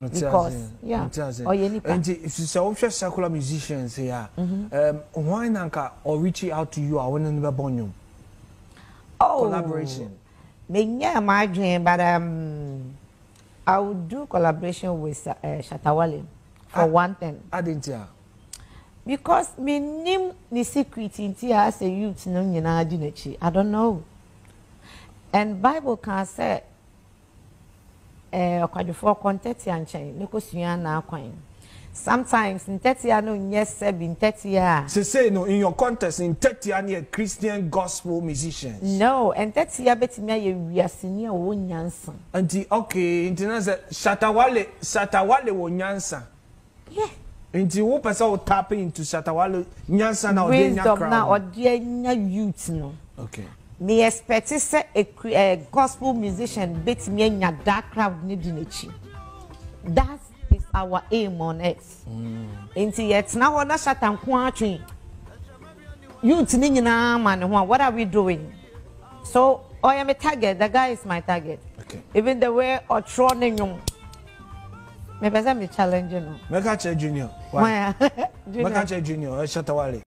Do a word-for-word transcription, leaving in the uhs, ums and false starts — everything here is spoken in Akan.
Because yeah, or and if you say secular musicians here, um, why nanka or reaching out to you? I want to never born you. Oh, collaboration. Me yeah, my dream, but um, I would do collaboration with uh, Shatta Wale for I, one thing. I didn't hear. Because me name the secret in tea as a youth no nyina dinechi. I don't know. And Bible can say eh okwadefo konteti anchen nekosua na akwan. Sometimes in thirty years no yes seven in thirty years. So say no in your context in thirty years a Christian gospel musicians. No, and thirty years betimi aye wiaseni a wo nyansa. Anti okay, international Shatta Wale Shatta Wale wo nyansa. Yeah. Inti wo person will tap into Shatta Wale nyansa na odenya crowd. Na odenya youth no. Okay. Me expect say a, a gospel musician bet me nya that crowd ni dinechi. That is our aim on it. Mm. Inti yet now na Shatta nko atwe. Youth ni nyina man ho, what are we doing? So I am a target, the guy is my target. Okay. Even the way or throw nyum. Me pesa me challenge no. Meka che junior. Why? Meka che junior, Shatta Wale.